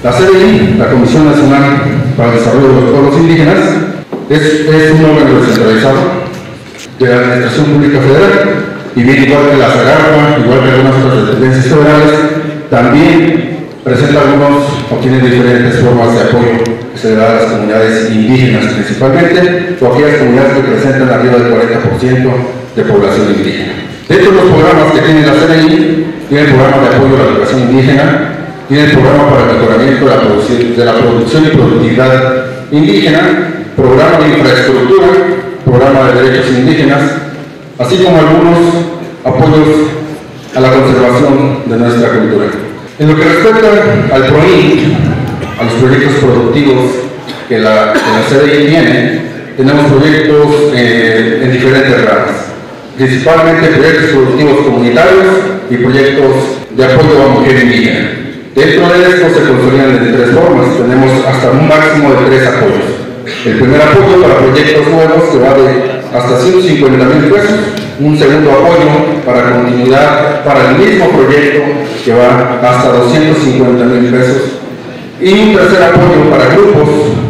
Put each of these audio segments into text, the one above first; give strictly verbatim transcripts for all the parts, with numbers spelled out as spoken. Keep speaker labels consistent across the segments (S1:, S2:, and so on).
S1: La C D I, la Comisión Nacional para el Desarrollo de los Pueblos Indígenas, es, es un órgano descentralizado de la Administración Pública Federal, y bien igual que la SAGARPA, igual que algunas otras dependencias federales, también presenta algunos o tiene diferentes formas de apoyo que se le da a las comunidades indígenas principalmente, o aquellas comunidades que presentan arriba del cuarenta por ciento de población indígena. Dentro de los programas que tiene la C D I, tiene el programa de apoyo a la población indígena, tiene el programa para el mejoramiento de la producción, de la producción y productividad indígena, programa de infraestructura, programa de derechos indígenas, así como algunos apoyos a la conservación de nuestra cultura. En lo que respecta al PROINC, a los proyectos productivos que la, que la C D I tiene, tenemos proyectos eh, en diferentes ramas, principalmente proyectos productivos comunitarios y proyectos de apoyo a mujer indígena. Dentro de esto se consolidan de tres formas, tenemos hasta un máximo de tres apoyos. El primer apoyo para proyectos nuevos que va de hasta ciento cincuenta mil pesos, un segundo apoyo para continuidad para el mismo proyecto que va hasta doscientos cincuenta mil pesos, y un tercer apoyo para grupos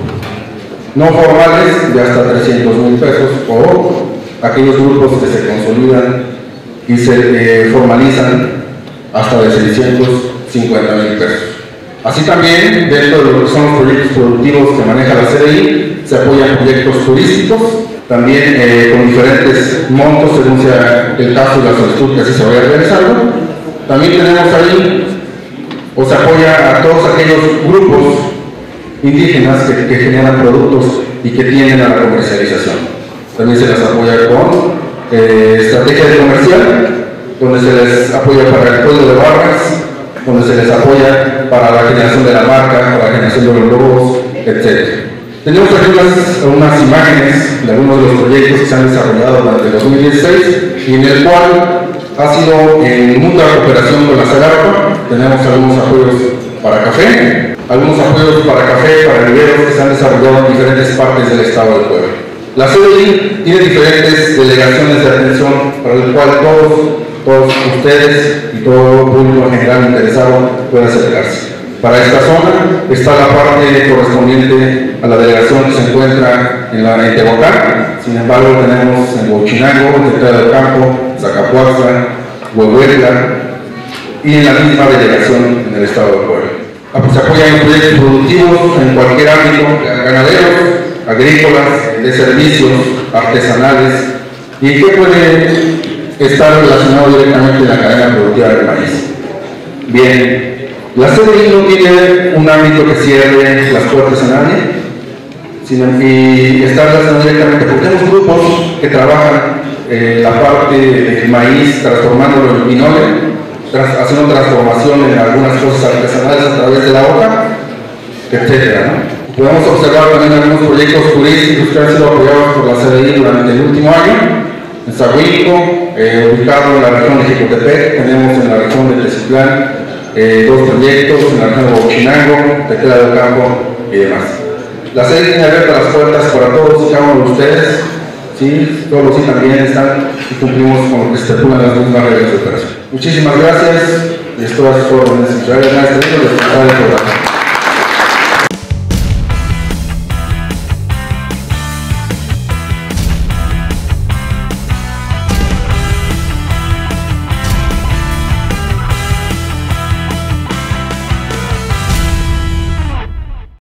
S1: no formales de hasta trescientos mil pesos, o aquellos grupos que se consolidan y se eh, formalizan hasta de seiscientos cincuenta mil pesos. Así también, dentro de lo que son los proyectos productivos que maneja la C D I, se apoyan proyectos turísticos, también eh, con diferentes montos según sea el caso y la solicitud que así se vaya realizando. También tenemos ahí, o se apoya a todos aquellos grupos indígenas que, que generan productos y que tienden a la comercialización. También se les apoya con eh, estrategia de comercial, donde se les apoya para el código de barras, donde se les apoya para la generación de la marca, para la generación de los logos, etcétera. Tenemos aquí unas, unas imágenes de algunos de los proyectos que se han desarrollado durante el dos mil dieciséis, y en el cual ha sido en mutua cooperación con la SAGARPA. Tenemos algunos apoyos para café, algunos apoyos para café, para viveros que se han desarrollado en diferentes partes del estado de Puebla. La C D I tiene diferentes delegaciones de atención para el cual todos, todos ustedes y todo público en general interesado puede acercarse. Para esta zona está la parte correspondiente a la delegación que se encuentra en la en Tehuacán. Sin embargo, tenemos en Huachinango, Tetra del Campo, Zacapuaxtla, Huehuetla, y en la misma delegación en el estado de Puebla. Se apoyan proyectos productivos en cualquier ámbito, ganaderos, agrícolas, de servicios, artesanales, y que puede estar relacionado directamente en la cadena productiva del país. Bien. La C D I no tiene un ámbito que cierre las puertas a nadie, sino, y está relacionado directamente porque tenemos grupos que trabajan eh, la parte del maíz, transformándolo en pinole, tras, haciendo transformación en algunas cosas artesanales a través de la hoja, etcétera, ¿no? Podemos observar también algunos proyectos turísticos que han sido apoyados por la C D I durante el último año. En Zahuilco, eh, ubicado en la región de Jicotepec, tenemos en la región de Teciutlán, Eh, dos proyectos en la región de Huachinango, Tequila del Campo y demás. La C D I tiene abiertas las puertas para todos y cada uno de ustedes, ¿sí? Todos sí también están y cumplimos con lo que se estipulan las mismas reglas de operación. Muchísimas gracias y esto es todo. Gracias, maestro, responsable del programa.